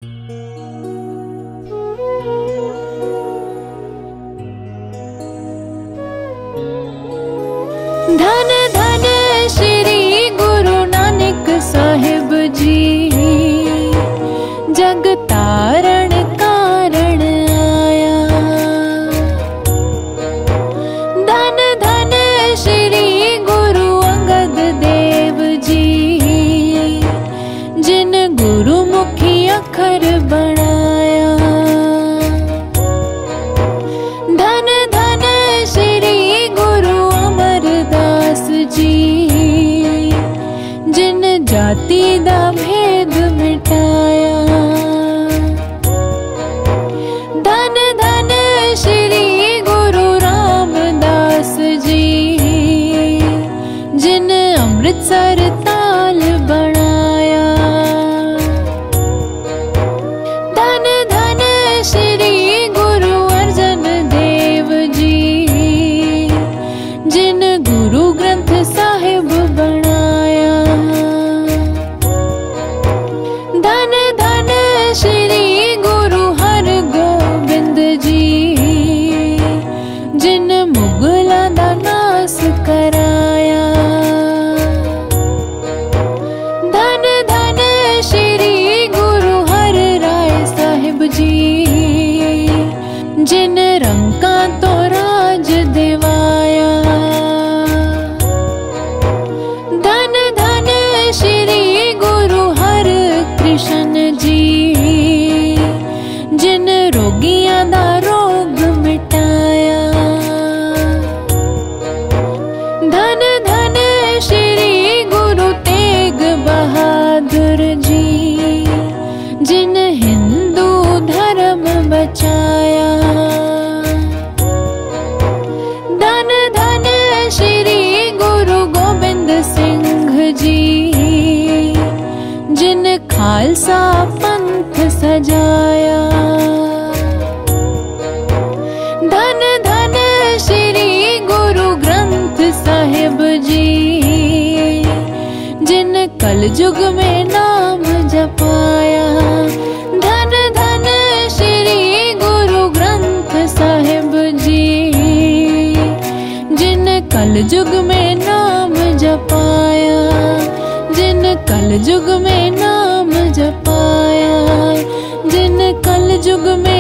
धन धन श्री गुरु नानक साहिब जी, जग तारण कारण आया। धन धन श्री गुरु अंगद देव जी, जिन गुरुमुखी अखर बनाया। धन धन श्री गुरु अमरदास जी, जिन जाति दा भेद मिटाया। धन धन श्री गुरु रामदास जी, जिन अमृतसर ताल बनाया। धन धन श्री गुरु अर्जन देव जी, जिन गुरु ग्रंथ साहिब बनाया। धन धन श्री गुरु हरगोबिंद जी, जिन मुगलों दा नास कराया। धन धन श्री गुरु हर राय साहिब जी, जिन रंका तो राज दिवाया। धन धन श्री गुरु हर कृष्ण जी, जिन रोगियां दा रोग मिटाया। धन धन श्री गुरु तेग बहादुर जी, जिन हिंदू धर्म बचाया। धन धन श्री गुरु गोबिंद सिंह जी, जिन खालसा पंथ सजाया। धन धन श्री गुरु ग्रंथ साहिब जी, जिन कलयुग में नाम जपाया। धन धन श्री गुरु ग्रंथ साहिब जी, जिन कलयुग में नाम जपाया। जिन कलयुग में नाम जपाया, जिन कलयुग में